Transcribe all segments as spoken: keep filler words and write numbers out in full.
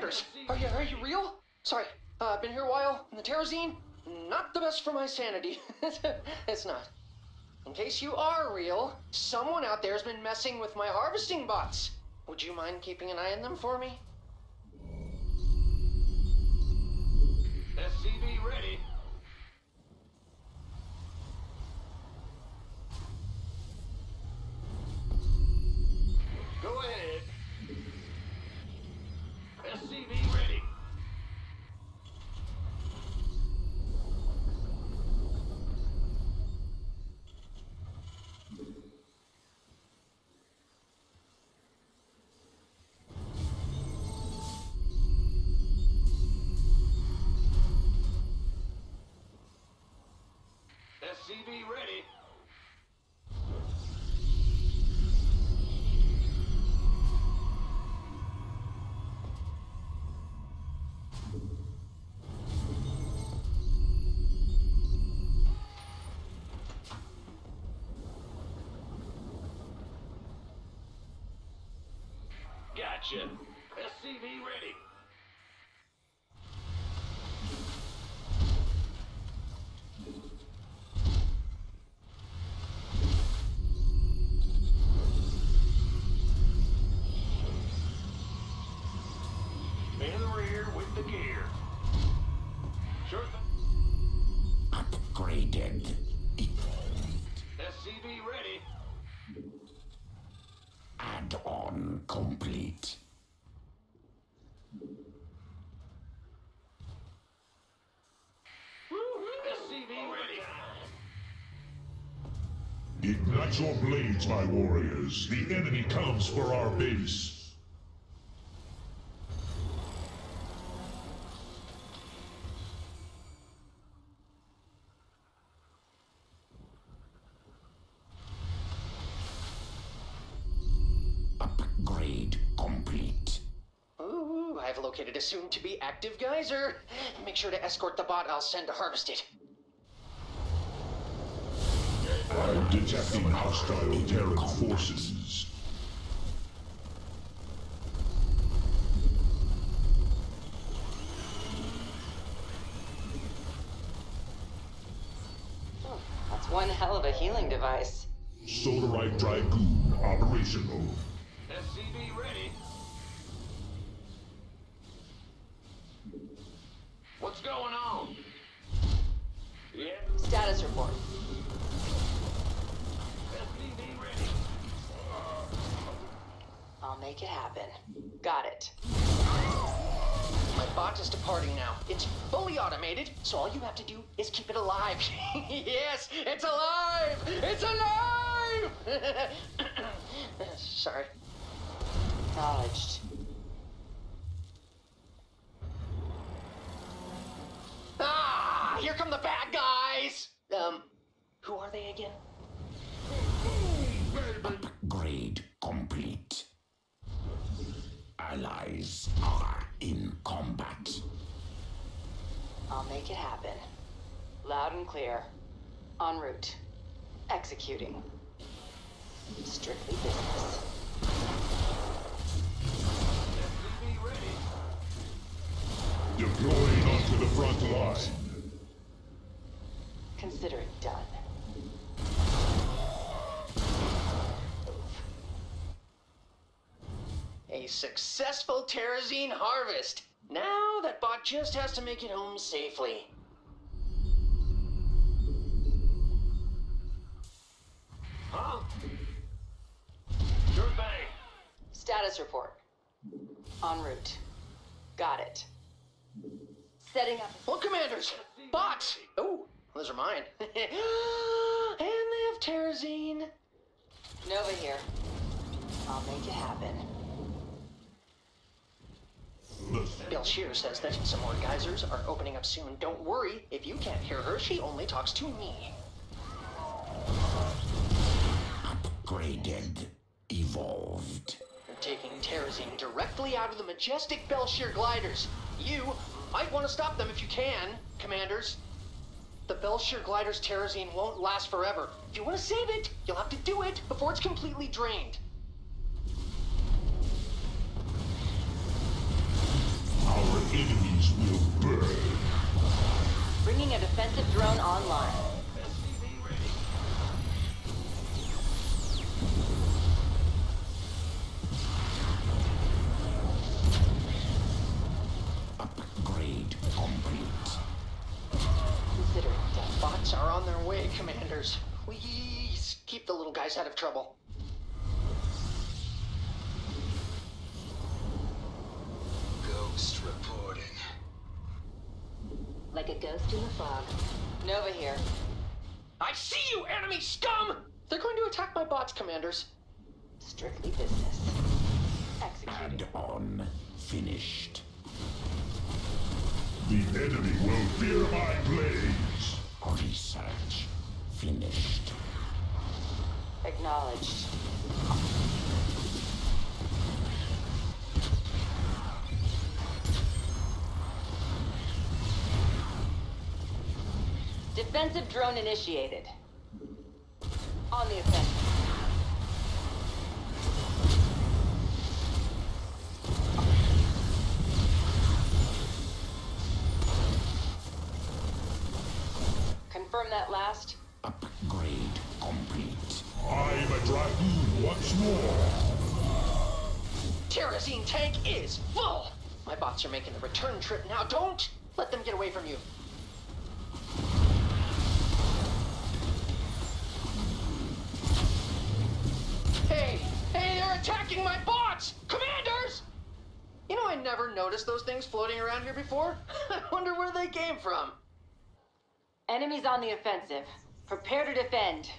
Commanders, are you, are you real? Sorry, uh, I've been here a while, and the Terrazine, not the best for my sanity. It's not. In case you are real, someone out there has been messing with my harvesting bots. Would you mind keeping an eye on them for me? S C V ready. Go ahead. S C V ready. S C V ready. Gotcha. S C V ready. In the rear with the gear. Sure thing. Upgraded. S C V ready. Add-on complete. S C V ready. Ignite your blades, my warriors. The enemy comes for our base. Upgrade complete. Ooh, I've located a soon-to-be active geyser. Make sure to escort the bot I'll send to harvest it. I'm detecting hostile Terran forces. Oh, that's one hell of a healing device. Solarite Dragoon operational. S C V ready. What's going on? Yeah. Status report. S C V ready. I'll make it happen. Got it. My bot is departing now. It's fully automated, so all you have to do is keep it alive. Yes, it's alive! It's alive! Sorry. Acknowledged. Ah, here come the bad guys! Um, who are they again? Upgrade complete. Allies are in combat. I'll make it happen. Loud and clear. En route. Executing. Strictly business. S C V ready. Deploying onto the front line. Consider it done. A successful Terrazine harvest. Now that bot just has to make it home safely. Huh? Sure thing. Status report. En route. Got it. Setting up. Look, Commanders! Bots! Oh, those are mine. And they have Terrazine. Nova here. I'll make it happen. Belshir says that some more geysers are opening up soon. Don't worry, if you can't hear her, she only talks to me. Upgraded. Evolved. They're taking Terrazine directly out of the majestic Belshir gliders. You might want to stop them if you can, Commanders. The Belshir glider's Terrazine won't last forever. If you want to save it, you'll have to do it before it's completely drained. Our enemies will burn. Bringing a defensive drone online. S C V ready. Upgrade complete. Consider it done. Bots are on their way, Commanders. Please keep the little guys out of trouble. Ghost reporting. Like a ghost in the fog. Nova here. I see you, enemy scum! They're going to attack my bots, Commanders. Strictly business. Executed. Add-on finished. The enemy will fear my blades. Research finished. Acknowledged. Defensive drone initiated. On the offensive. Confirm that last. Upgrade complete. I'm a dragoon once more. Terrazine tank is full! My bots are making the return trip now. Don't let them get away from you. Hey! Hey, they're attacking my bots! Commanders! You know, I never noticed those things floating around here before. I wonder where they came from. Enemies on the offensive. Prepare to defend.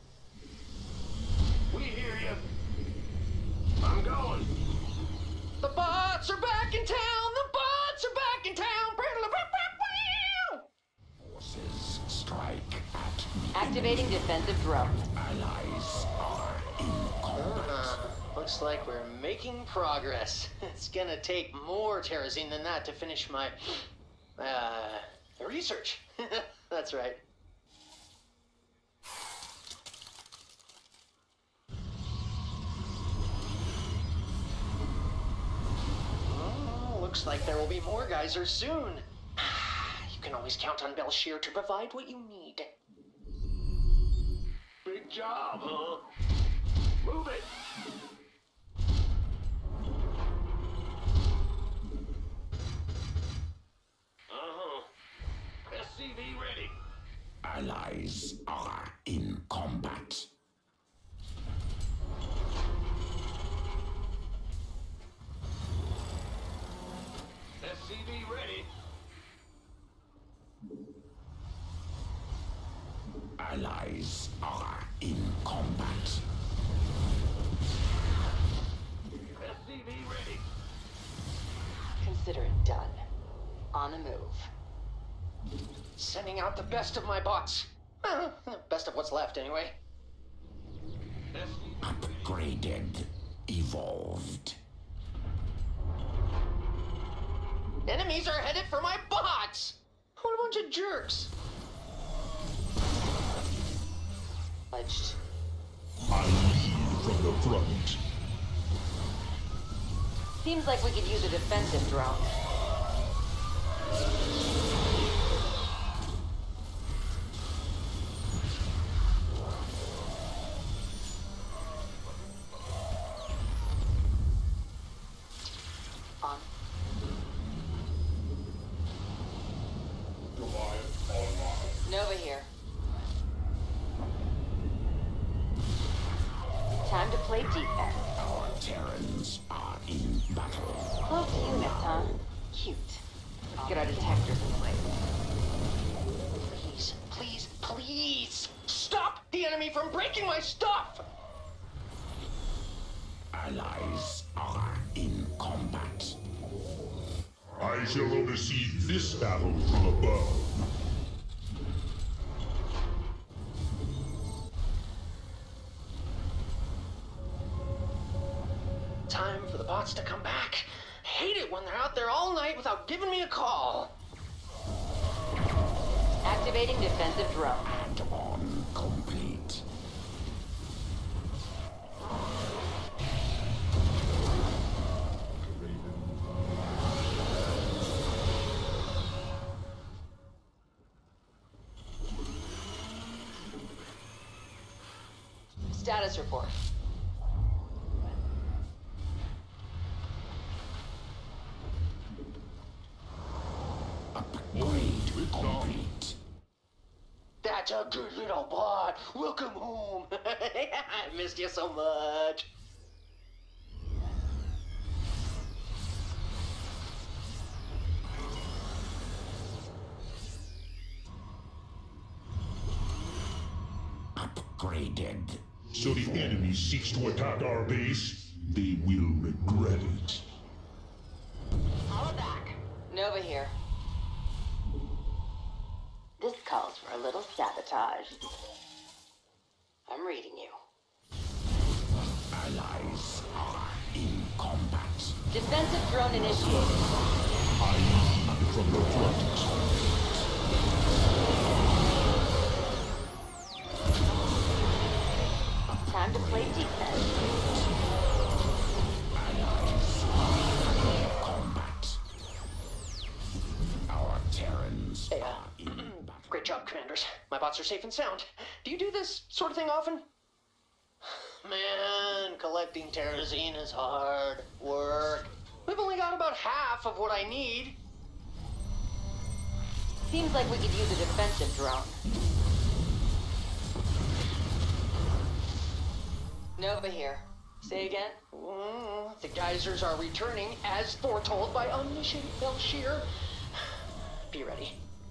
We hear you. I'm going. The bots are back in town! The bots are back in town! Forces strike at the Activating defensive drone. allies are in combat. Uh, looks like we're making progress. It's gonna take more terrazine than that to finish my, uh, research. That's right. Oh, looks like there will be more geysers soon. You can always count on Belshir to provide what you need. Big job, huh? Move it. Uh-huh. S C V ready. Allies are in combat. S C V ready. Allies are in combat. S C V ready. Consider it done. On the move. Sending out the best of my bots. Uh, best of what's left, anyway. S C V Upgraded. Evolved. Enemies are headed for my bots! What a bunch of jerks. Pledged. I lead from the front. Seems like we could use a defensive drone. On. Nova here. Time to play defense. Our Terrans are in battle. Close units, huh? Cute. Let's get our detectors in place. Please, please, please! Stop the enemy from breaking my stuff! Allies are in combat. I shall oversee this battle from above. Time for the bots to come back. I hate it when they're out there all night without giving me a call. Activating defensive drone. Add-on complete. Status report. Upgrade complete. That's a good little bot. Welcome home. I missed you so much. Upgraded. So the enemy seeks to attack our base, they will regret it. Holla back. Nova here. This calls for a little sabotage. I'm reading you. Allies are in combat. Defensive drone initiated. I lead from the front. Time to play defense. Allies are in combat. Our Terrans Hey, uh, are in battle. Great job, commanders. My bots are safe and sound. Do you do this sort of thing often? Man, collecting terrazine is hard work. We've only got about half of what I need. Seems like we could use a defensive drone. Nova here. Say again? Mm, the geysers are returning as foretold by omniscient Belshir. Be ready.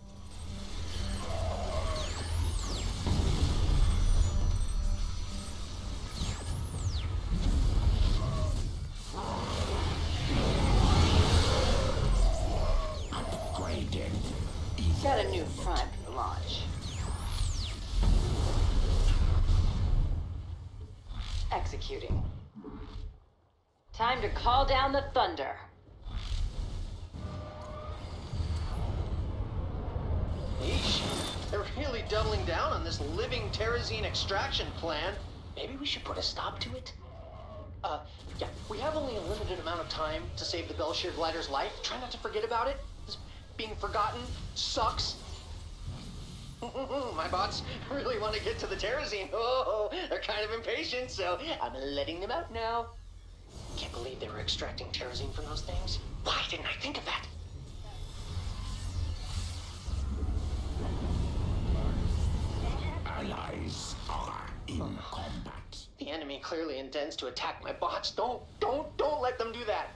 Upgraded. Got a new prime for launch. Executing. Time to call down the thunder. Yeesh. They're really doubling down on this living terrazine extraction plan. Maybe we should put a stop to it? Uh, yeah, we have only a limited amount of time to save the Belshir glider's life. Try not to forget about it. This being forgotten sucks. My bots really want to get to the terrazine. Oh, they're kind of impatient, so I'm letting them out now. Can't believe they were extracting terrazine from those things. Why didn't I think of that? Allies are in combat. The enemy clearly intends to attack my bots. Don't, don't, don't let them do that.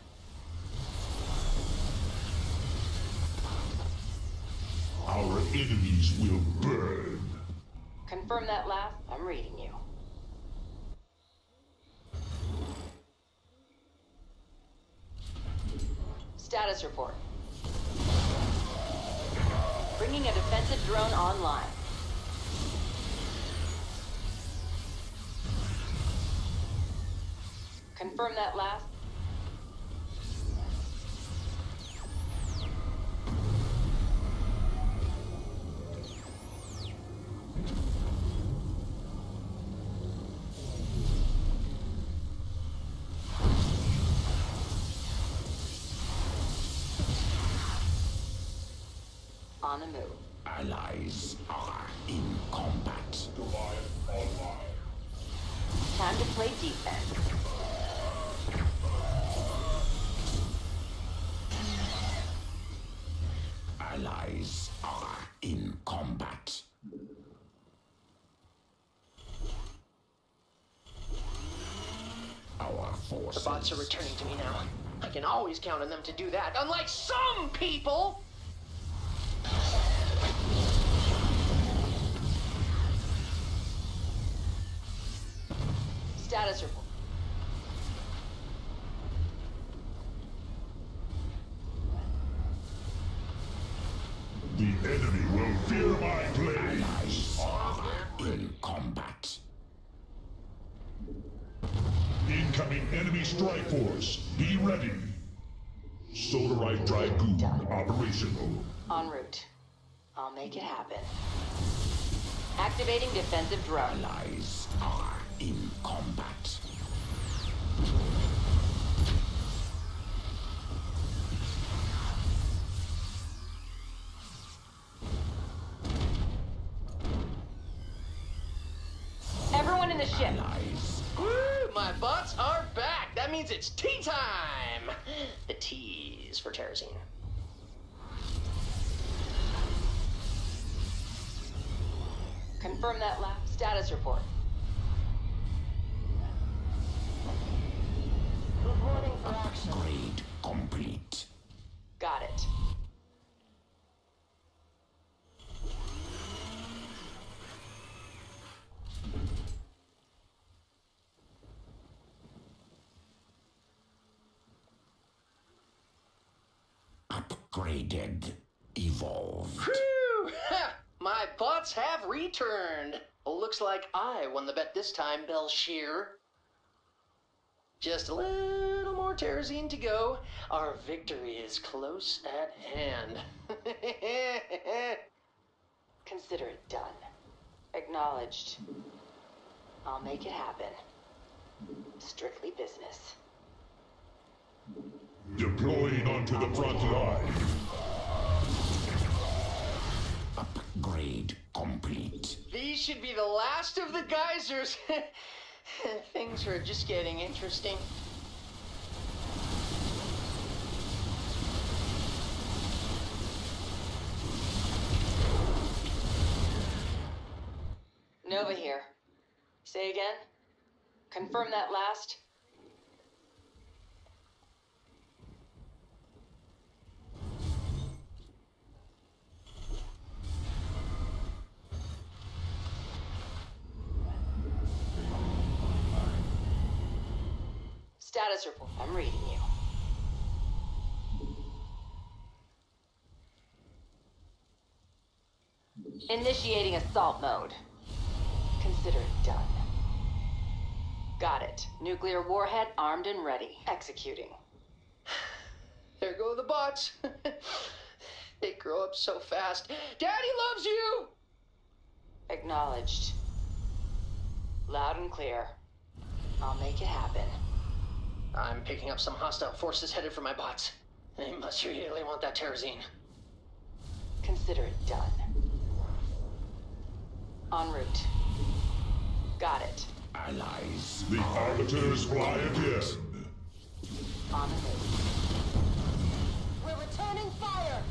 Our enemies will burn. Confirm that last. I'm reading you. Status report. Bringing a defensive drone online. Confirm that last. On the move. Allies are in combat. Time to play defense. Allies are in combat. Our forces. The bots are returning to me now. I can always count on them to do that, unlike some people! Status report. The enemy will fear my blade. Allies are in combat. Incoming enemy strike force. Be ready. Solarite Dragoon operational. En route. I'll make it happen. Activating defensive drone. Allies are in combat. Everyone in the ship. Allies. Woo! My bots are back. That means it's tea time. The T's for Terrazine. Confirm that lab status report. Reporting for action. Upgrade complete. Got it. Upgraded. Evolved. Whew! Ha! My bots have returned. Looks like I won the bet this time, Belshear. Just a little more Terrazine to go. Our victory is close at hand. Consider it done. Acknowledged. I'll make it happen. Strictly business. Deploying onto the front line. Upgrade complete. These should be the last of the geysers. Things are just getting interesting. Nova here. Say again? Confirm that last? Status report. I'm reading you. Initiating assault mode. Consider it done. Got it. Nuclear warhead armed and ready. Executing. There go the bots. They grow up so fast. Daddy loves you! Acknowledged. Loud and clear. I'll make it happen. I'm picking up some hostile forces headed for my bots. They must really want that Terrazine. Consider it done. En route. Got it. Allies. The arbiters fly again. On the move. We're returning fire!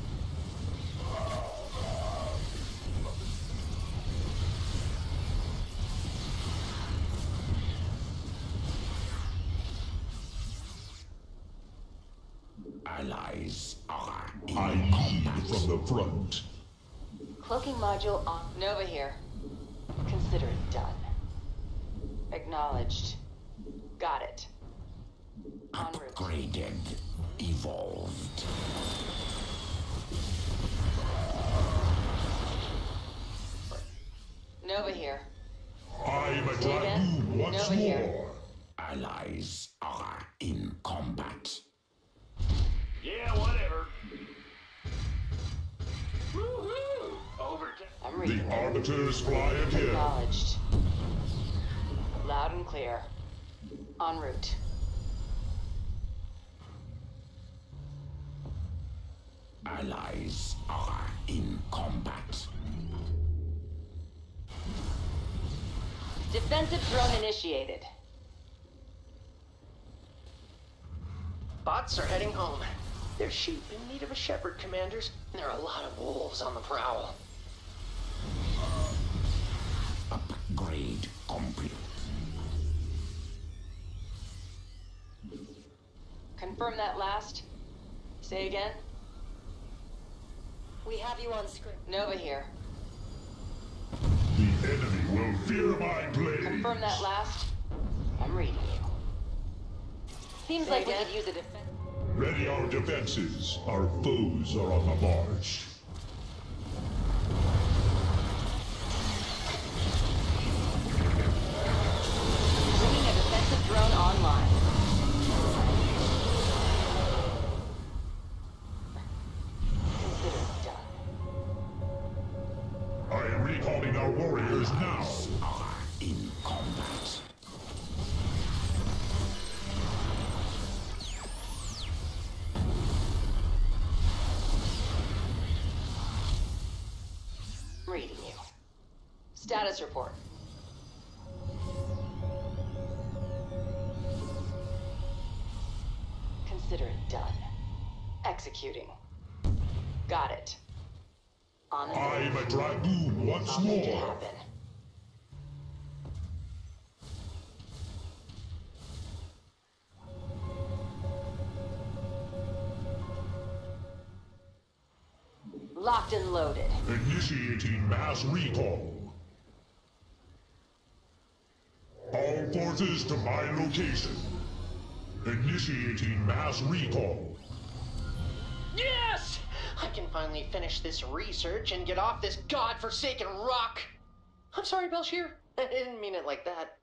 Allies are in I lead from the front. Cloaking module on. Nova here. Consider it done. Acknowledged. Got it. En route. upgraded. Evolved. Nova here. I am a Say again? dragoon once Nova here. more. Allies are in combat. Yeah, whatever. Woohoo! Overtime. I'm The reading. arbiters fly again. Acknowledged. Loud and clear. En route. Allies are in combat. Defensive drone initiated. Bots are heading home. They're sheep in need of a shepherd, commanders, and there are a lot of wolves on the prowl. Upgrade complete. Confirm that last. Say again. We have you on screen. Nova here. The enemy will fear my blade. Confirm that last. I'm reading you. Seems Say like again? we could use a defense. Ready our defenses. Our foes are on the march. Bringing a defensive drone online. Consider it done. I am recalling our warriors now. Are in combat. I'm reading you. Status report. Consider it done. Executing. Got it. On the I'm a dragoon once I'll make it more. happen. Locked and loaded. Initiating mass recall. All forces to my location. Initiating mass recall. Yes! I can finally finish this research and get off this godforsaken rock. I'm sorry, Belshir. I didn't mean it like that.